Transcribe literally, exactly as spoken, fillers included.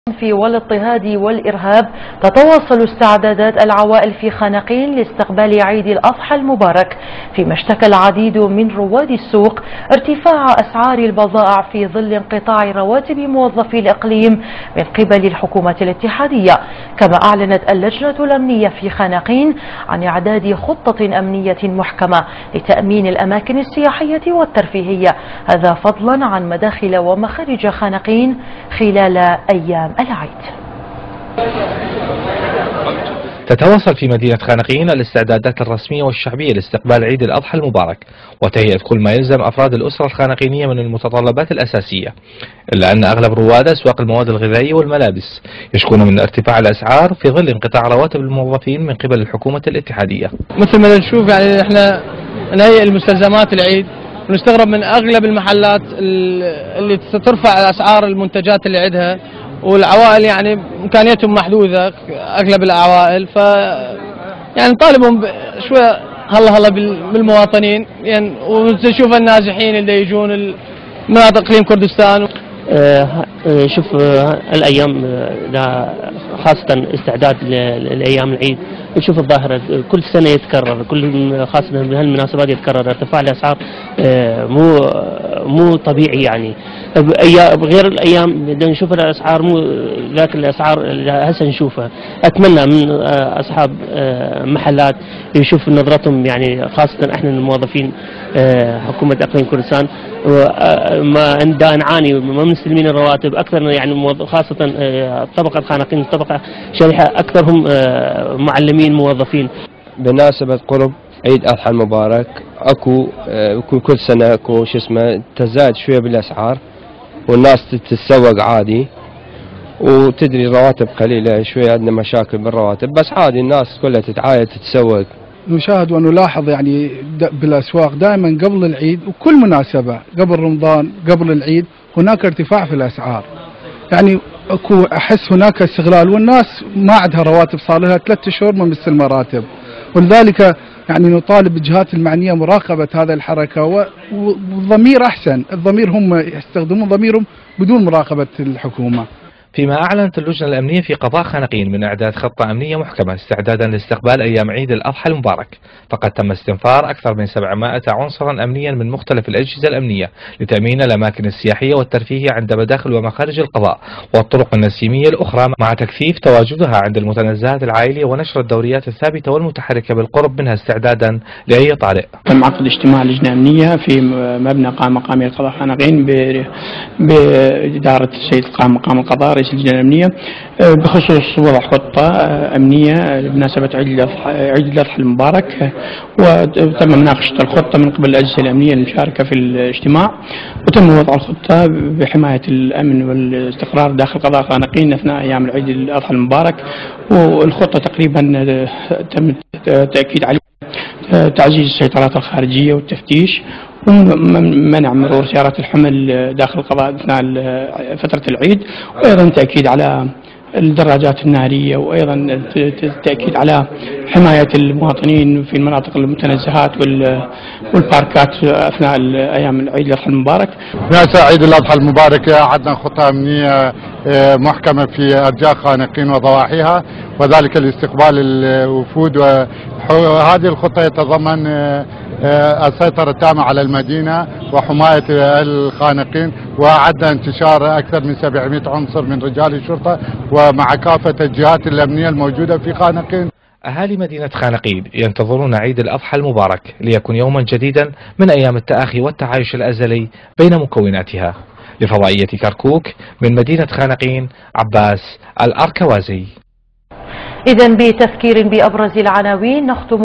في والاضطهاد والإرهاب. تتواصل استعدادات العوائل في خانقين لاستقبال عيد الأضحى المبارك، فيما اشتكى العديد من رواد السوق ارتفاع أسعار البضائع في ظل انقطاع رواتب موظفي الإقليم من قبل الحكومة الاتحادية. كما أعلنت اللجنة الأمنية في خانقين عن إعداد خطة أمنية محكمة لتأمين الأماكن السياحية والترفيهية، هذا فضلا عن مداخل ومخارج خانقين خلال أيام العيد. تتواصل في مدينة خانقين الاستعدادات الرسمية والشعبية لاستقبال عيد الأضحى المبارك وتهيئة كل ما يلزم أفراد الأسرة الخانقينية من المتطلبات الأساسية، إلا أن أغلب رواد أسواق المواد الغذائية والملابس يشكون من ارتفاع الأسعار في ظل انقطاع رواتب الموظفين من قبل الحكومة الاتحادية. مثل ما نشوف يعني احنا نهيئ المستلزمات العيد ونستغرب من أغلب المحلات اللي ترفع أسعار المنتجات اللي عندها، والعوائل يعني إمكانياتهم محدودة أغلب العوائل، ف يعني نطالبهم شوية هلا هلا بالمواطنين يعني، ونشوف النازحين اللي يجون مناطق اقليم كردستان. أه شوف أه الايام ده خاصة استعداد لايام العيد، نشوف الظاهرة كل سنة يتكرر، كل خاصة بهالمناسبات يتكرر ارتفاع الاسعار أه مو مو طبيعي يعني. غير الايام بدنا نشوف الاسعار مو ذاك الاسعار اللي هسه نشوفها. اتمنى من اصحاب محلات يشوف نظرتهم يعني، خاصة احنا الموظفين حكومة اقليم كردستان ما عندنا نعاني ما مستلمين الرواتب اكثر يعني، خاصة طبقة خانقين طبقة شريحة اكثرهم معلمين موظفين. بمناسبة قرب عيد الاضحى المبارك اكو كل سنة اكو شو اسمه تزايد شوية بالاسعار، والناس تتسوق عادي، وتدري الرواتب قليلة شوية، عندنا مشاكل بالرواتب بس عادي الناس كلها تتعايد تتسوق. نشاهد ونلاحظ يعني بالأسواق دائما قبل العيد وكل مناسبة قبل رمضان قبل العيد هناك ارتفاع في الأسعار، يعني اكو أحس هناك استغلال، والناس ما عندها رواتب صار لها ثلاثة أشهر ما مستلمة راتب، ولذلك يعني نطالب الجهات المعنية مراقبة هذا الحركة، والضمير أحسن، الضمير هم يستخدمون ضميرهم بدون مراقبة الحكومة. فيما أعلنت اللجنة الأمنية في قضاء خانقين من إعداد خطة أمنية محكمة استعدادا لاستقبال أيام عيد الأضحى المبارك، فقد تم استنفار أكثر من سبعمائة عنصرا أمنيا من مختلف الأجهزة الأمنية لتأمين الأماكن السياحية والترفيهية عند مداخل ومخارج القضاء والطرق النسيمية الأخرى، مع تكثيف تواجدها عند المتنزهات العائلية ونشر الدوريات الثابتة والمتحركة بالقرب منها استعدادا لأي طارئ. تم عقد اجتماع لجنة أمنية في مبنى قام مقامي القضاء خانقين بإدارة السيد قام مقام القضاء رئيس اللجنة الأمنية بخصوص وضع خطة أمنية بمناسبة عيد الأضحى المبارك، وتم مناقشة الخطة من قبل الأجهزة الأمنية المشاركة في الاجتماع، وتم وضع الخطة بحماية الأمن والاستقرار داخل قضاء خانقين أثناء أيام العيد الأضحى المبارك. والخطة تقريبا تم التأكيد عليها تعزيز السيطرات الخارجية والتفتيش، ومنع مرور سيارات الحمل داخل القضاء أثناء فترة العيد، وأيضا تأكيد على الدراجات النارية، وأيضا التأكيد على حماية المواطنين في المناطق المتنزهات والباركات أثناء أيام العيد الأضحى المبارك. في عيد الأضحى المبارك عندنا خطة أمنية محكمة في أرجاء خانقين وضواحيها، وذلك لاستقبال الوفود، وهذه الخطة يتضمن السيطرة التامة على المدينة وحماية الخانقين، وعدنا انتشار أكثر من سبعمائة عنصر من رجال الشرطة ومع كافة الجهات الأمنية الموجودة في خانقين. أهالي مدينة خانقين ينتظرون عيد الأضحى المبارك ليكون يوما جديدا من أيام التآخي والتعايش الأزلي بين مكوناتها. لفضائية كركوك من مدينة خانقين، عباس الأركوازي. إذن بتذكير بأبرز العناوين نختم